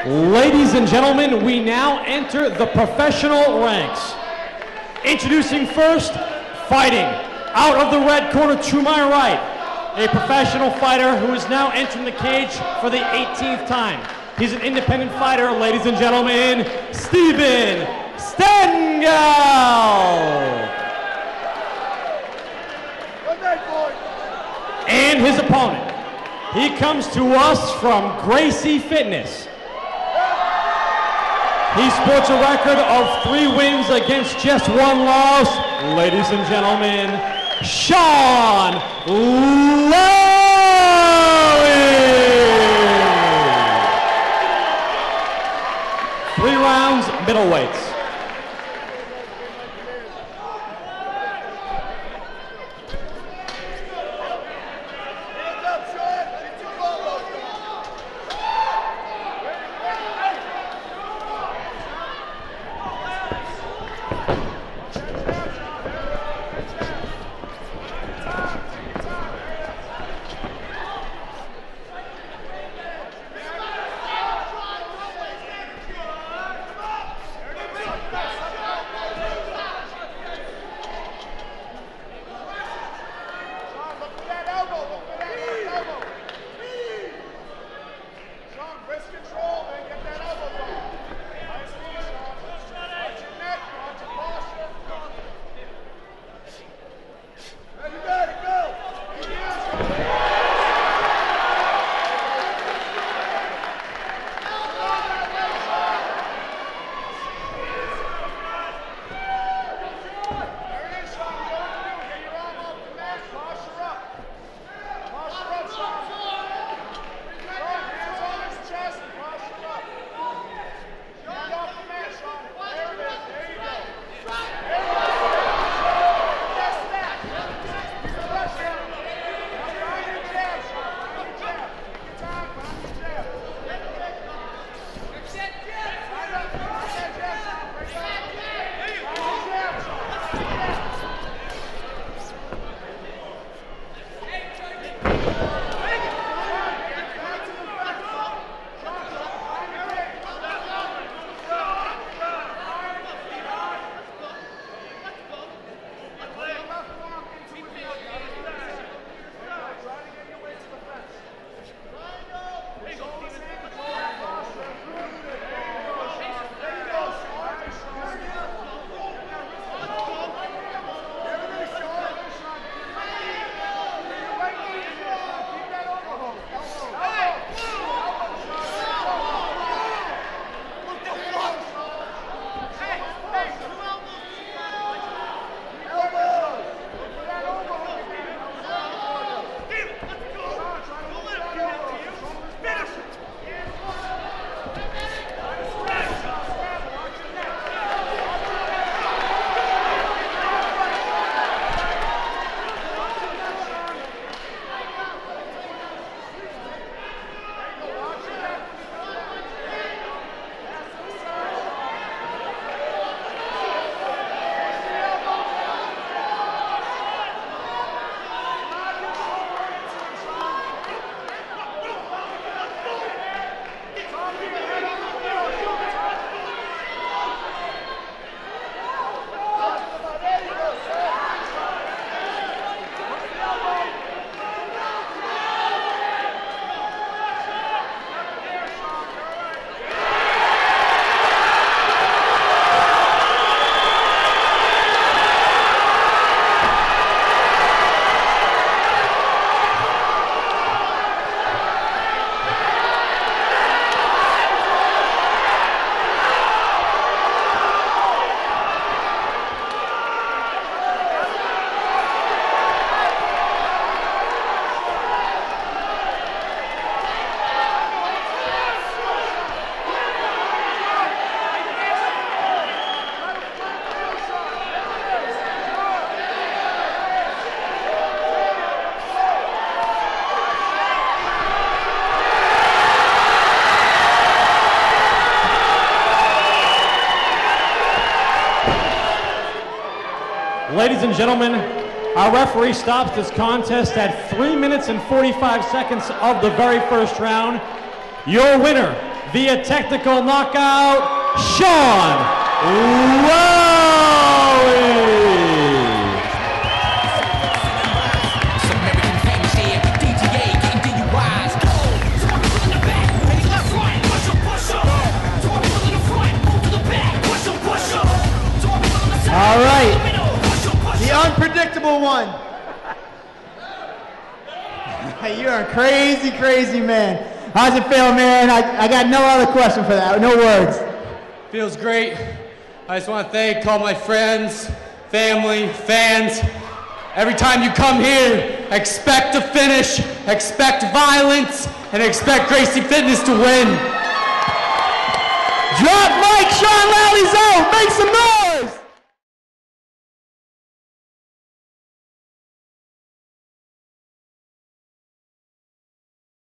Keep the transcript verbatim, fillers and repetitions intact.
Ladies and gentlemen, we now enter the professional ranks. Introducing first, fighting out of the red corner to my right, a professional fighter who is now entering the cage for the eighteenth time. He's an independent fighter, ladies and gentlemen, Stephen Stengel. And his opponent, he comes to us from Gracie Fitness. He sports a record of three wins against just one loss. Ladies and gentlemen, Sean Lally. Three rounds, middleweights. Ladies and gentlemen, our referee stops this contest at three minutes and forty-five seconds of the very first round. Your winner, via technical knockout, Sean Lally. All right, the unpredictable one. You're a crazy, crazy man. How's it feel, man? I, I got no other question for that, no words. Feels great. I just want to thank all my friends, family, fans. Every time you come here, expect a finish, expect violence, and expect Gracie Fitness to win. Drop mic, Sean Lally's out. Make some noise.